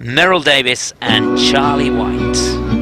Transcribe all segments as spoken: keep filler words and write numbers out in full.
Meryl Davis and Charlie White.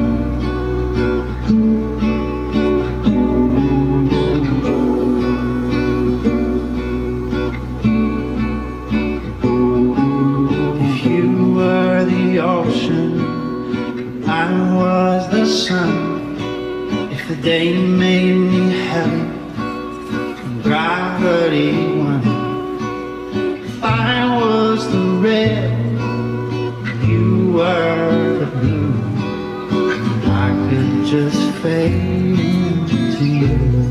I was the sun. If the day made me heavy and gravity won, if I was the red, you were the blue, I could just fade into you.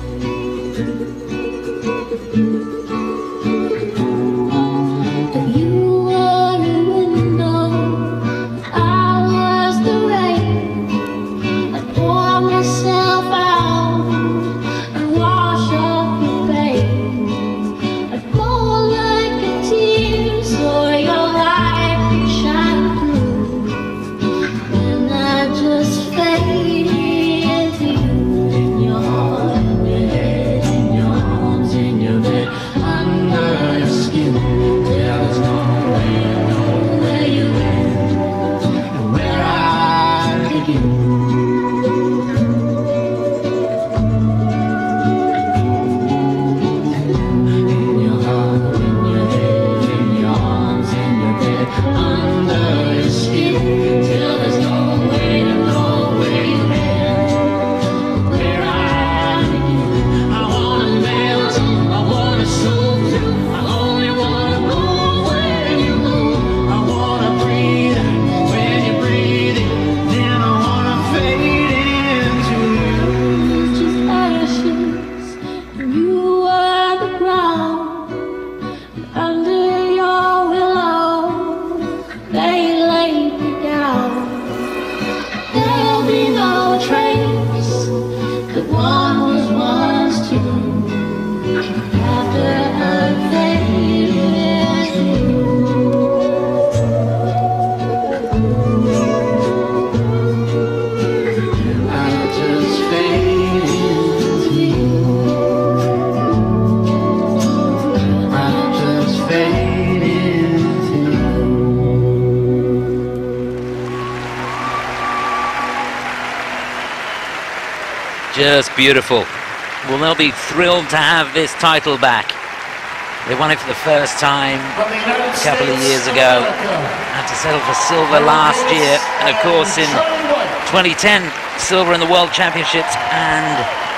Just beautiful. Well, they'll be thrilled to have this title back. They won it for the first time a couple of years ago. Had to settle for silver last year. And of course in twenty ten, silver in the World Championships and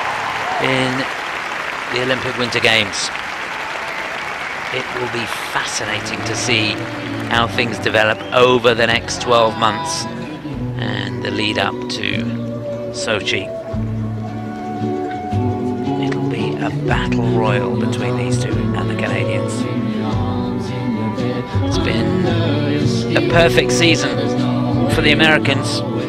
in the Olympic Winter Games. It will be fascinating to see how things develop over the next twelve months and the lead up to Sochi. A battle royal between these two and the Canadians. It's been a perfect season for the Americans.